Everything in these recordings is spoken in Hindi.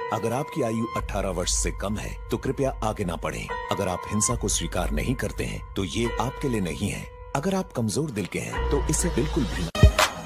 अगर आपकी आयु 18 वर्ष से कम है तो कृपया आगे ना बढ़ें। अगर आप हिंसा को स्वीकार नहीं करते हैं तो ये आपके लिए नहीं है। अगर आप कमजोर दिल के हैं तो इसे बिल्कुल भी ना।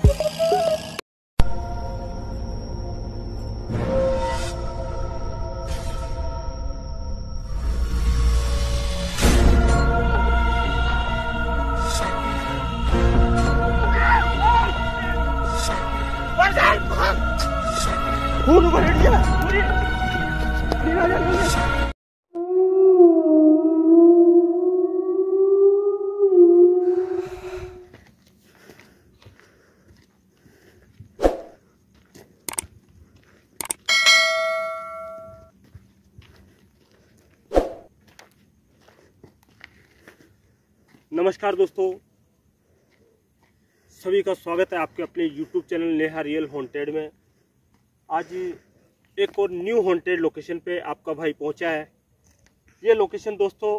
नमस्कार दोस्तों, सभी का स्वागत है आपके अपने YouTube channel Neha real haunted में। आज एक और न्यू हॉन्टेड लोकेशन पे आपका भाई पहुंचा है। ये लोकेशन दोस्तों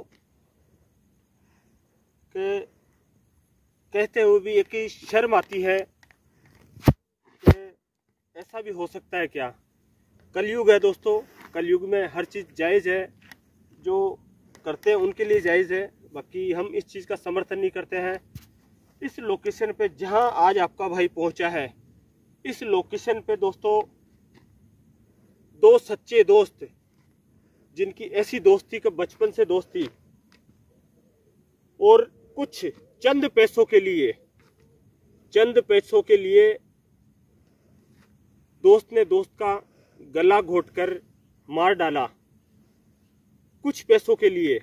के कहते हुए भी एक शर्म आती है कि ऐसा भी हो सकता है क्या। कलयुग है दोस्तों, कलयुग में हर चीज़ जायज़ है। जो करते हैं उनके लिए जायज़ है, बाकी हम इस चीज़ का समर्थन नहीं करते हैं। इस लोकेशन पे जहां आज आपका भाई पहुंचा है, इस लोकेशन पे दोस्तों दो सच्चे दोस्त, जिनकी ऐसी दोस्ती कि बचपन से दोस्ती, और कुछ चंद पैसों के लिए दोस्त ने दोस्त का गला घोटकर मार डाला। कुछ पैसों के लिए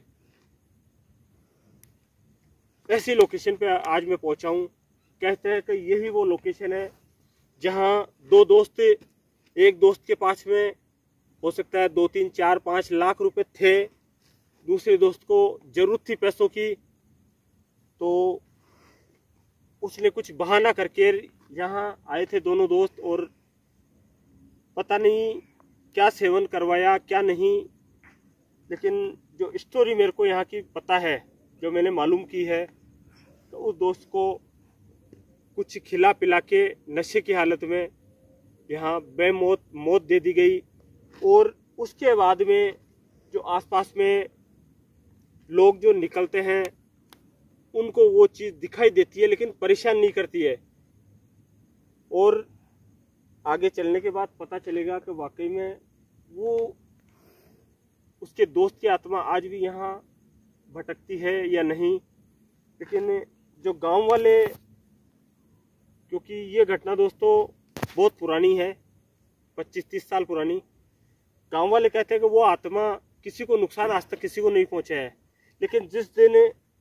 ऐसी लोकेशन पे आज मैं पहुंचा हूं। कहते हैं कि यही वो लोकेशन है जहां दो दोस्त, एक दोस्त के पास में हो सकता है 2, 3, 4, 5 लाख रुपए थे, दूसरे दोस्त को जरूरत थी पैसों की, तो उसने कुछ बहाना करके यहाँ आए थे दोनों दोस्त, और पता नहीं क्या सेवन करवाया क्या नहीं, लेकिन जो स्टोरी मेरे को यहाँ की पता है, जो मैंने मालूम की है, तो उस दोस्त को कुछ खिला पिला के नशे की हालत में यहाँ मौत दे दी गई। और उसके बाद में जो आसपास में लोग जो निकलते हैं उनको वो चीज़ दिखाई देती है, लेकिन परेशान नहीं करती है। और आगे चलने के बाद पता चलेगा कि वाकई में वो उसके दोस्त की आत्मा आज भी यहाँ भटकती है या नहीं। लेकिन जो गांव वाले, क्योंकि ये घटना दोस्तों बहुत पुरानी है, 25-30 साल पुरानी, गांव वाले कहते हैं कि वो आत्मा किसी को नुकसान आज तक किसी को नहीं पहुंचा है। लेकिन जिस दिन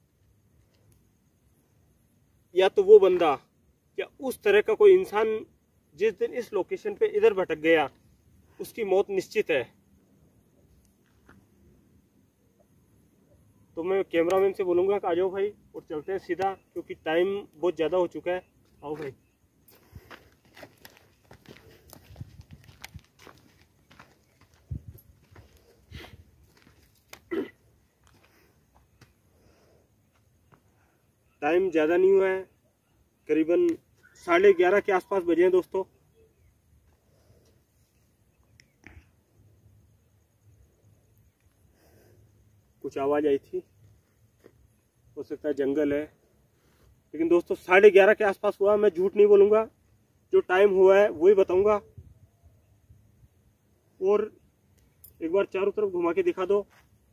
या तो वो बंदा या उस तरह का कोई इंसान जिस दिन इस लोकेशन पे इधर भटक गया, उसकी मौत निश्चित है। तो मैं कैमरामैन से बोलूँगा कि आ जाओ भाई और चलते हैं सीधा, क्योंकि टाइम बहुत ज़्यादा हो चुका है। आओ भाई। टाइम ज़्यादा नहीं हुआ है, करीबन 11:30 के आसपास बजे हैं दोस्तों। कुछ आवाज़ आई थी, हो सकता है जंगल है, लेकिन दोस्तों 11:30 के आसपास हुआ। मैं झूठ नहीं बोलूँगा, जो टाइम हुआ है वही बताऊँगा। और एक बार चारों तरफ घुमा के दिखा दो।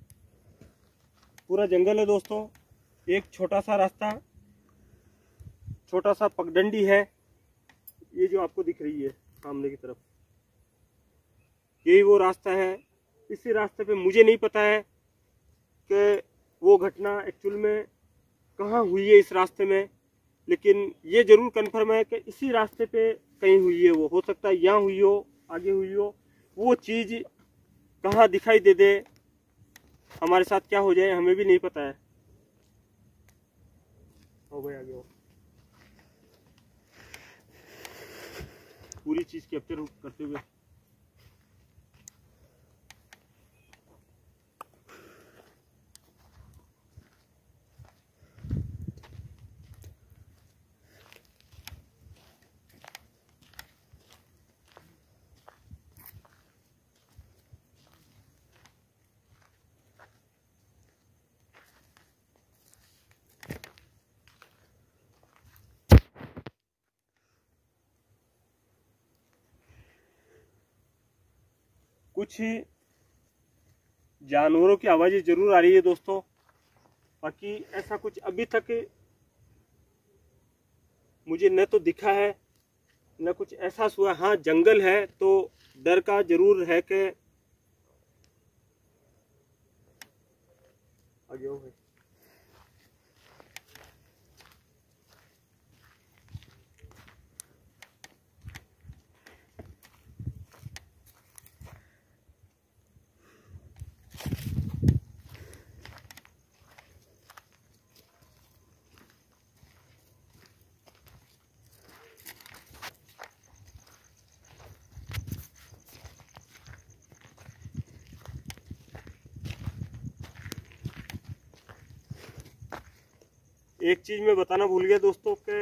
पूरा जंगल है दोस्तों, एक छोटा सा रास्ता, छोटा सा पगडंडी है, ये जो आपको दिख रही है सामने की तरफ, यही वो रास्ता है। इसी रास्ते पे मुझे नहीं पता है कि वो घटना एक्चुअल में कहाँ हुई है इस रास्ते में, लेकिन ये जरूर कंफर्म है कि इसी रास्ते पे कहीं हुई है। वो हो सकता है यहाँ हुई हो, आगे हुई हो, वो चीज़ कहाँ दिखाई दे दे, हमारे साथ क्या हो जाए हमें भी नहीं पता है। हो भाई आगे हो। पूरी चीज़ कैप्चर करते हुए कुछ जानवरों की आवाज़ें जरूर आ रही है दोस्तों, बाकी ऐसा कुछ अभी तक मुझे न तो दिखा है न कुछ एहसास हुआ। हाँ, जंगल है तो डर का जरूर है कि आगे हो गए। एक चीज मैं बताना भूल गया दोस्तों कि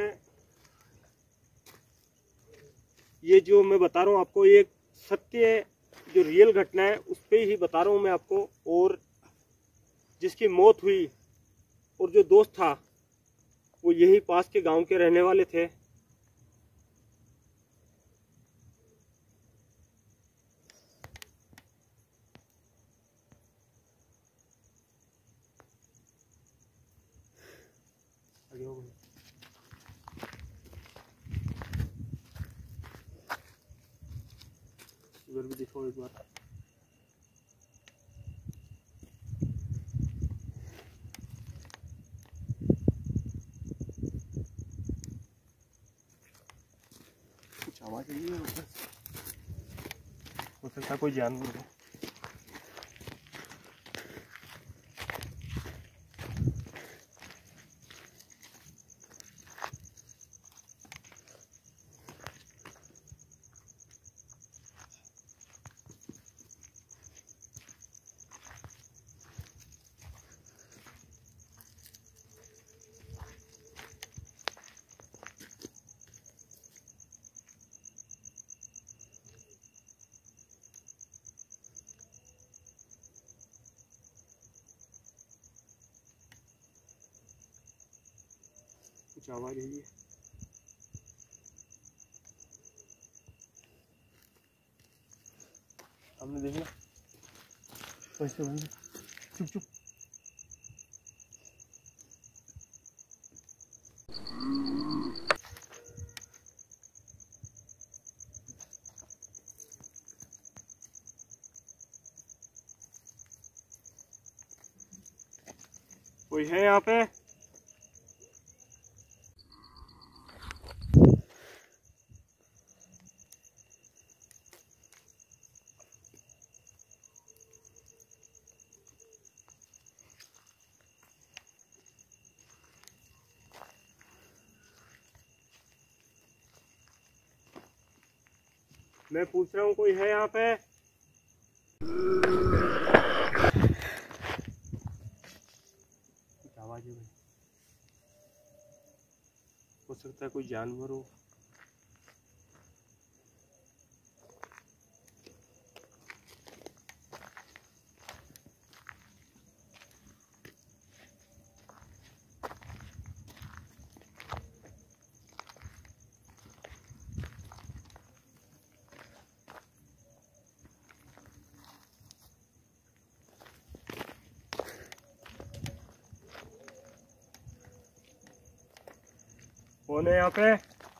ये जो मैं बता रहा हूँ आपको, ये सत्य जो रियल घटना है उस पे ही बता रहा हूँ मैं आपको। और जिसकी मौत हुई और जो दोस्त था वो यही पास के गांव के रहने वाले थे। आगे हो गए। इधर भी दिखाओ एक बार। कुछ आवाज नहीं है, हो सकता कोई जानवर हो। कुछ आवाज है ये। हमने देखना कैसे बंद। चुप चुप। कोई है यहाँ पे? मैं पूछ रहा हूँ कोई है यहाँ पे? कुछ आवाज है, हो सकता है कोई जानवर हो। कौन है यहाँ पे?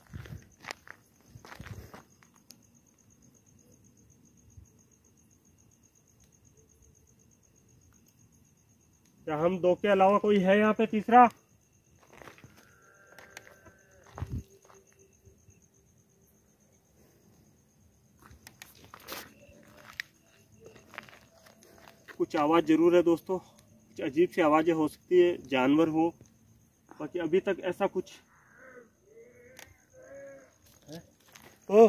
क्या हम दो के अलावा कोई है यहाँ पे तीसरा? कुछ आवाज जरूर है दोस्तों, कुछ अजीब सी आवाजें हो सकती है, जानवर हो। बाकी अभी तक ऐसा कुछ है तो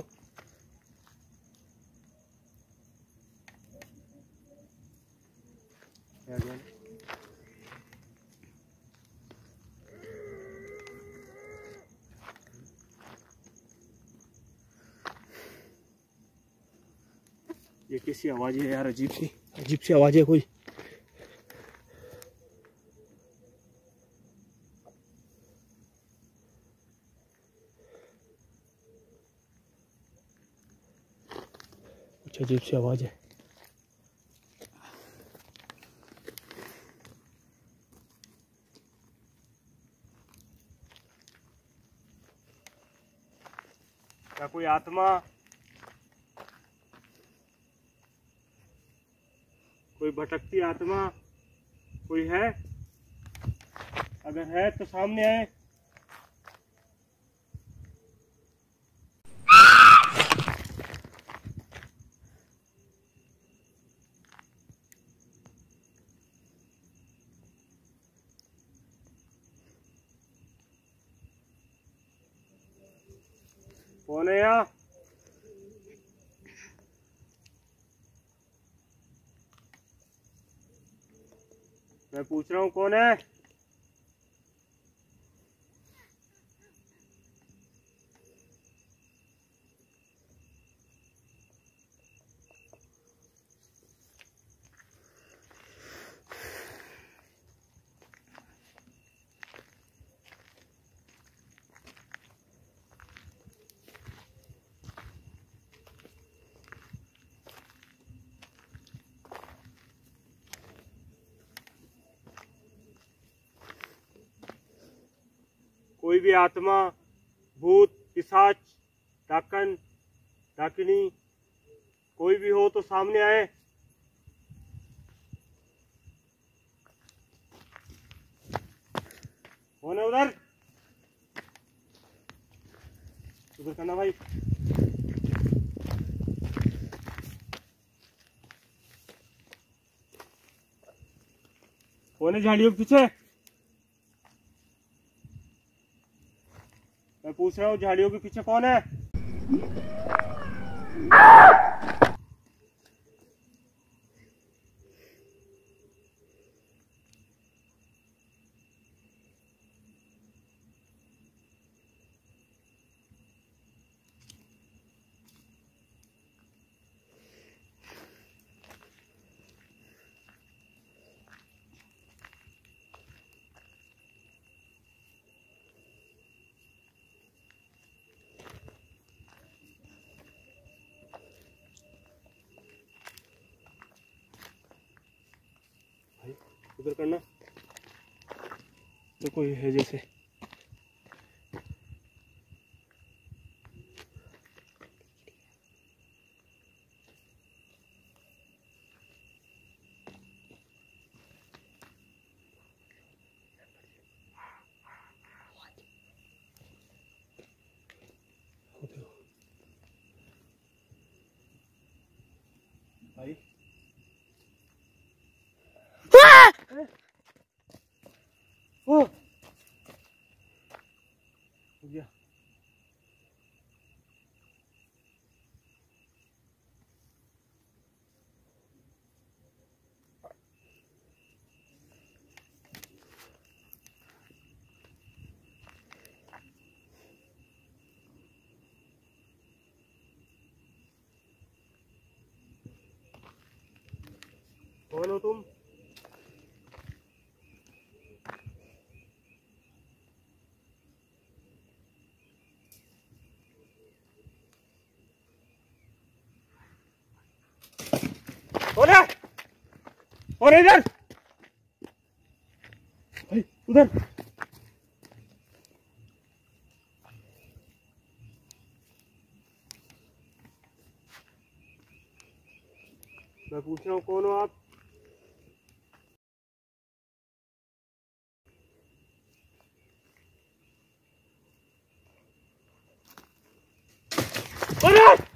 ये कैसी आवाज है यार? अजीब सी आवाज है कोई। कुछ अजीब सी आवाज है। कोई आत्मा, कोई भटकती आत्मा कोई है? अगर है तो सामने आए। कौन है यहाँ? मैं पूछ रहा हूँ कौन है? कोई भी आत्मा, भूत, पिशाच, डाकन, डाकिनी कोई भी हो तो सामने आए। कौन है उधर? उधर करना भाई। कौन है झाड़ियों के पीछे? मैं पूछ रहा हूँ झाड़ियों के पीछे कौन है? उधर करना। तो कोई है जैसे। भाई ओ गया। कौन हो तुम? कौन है? कौन है इधर? भाई उधर। मैं पूछ रहा हूँ कौन हो आप? कौन है?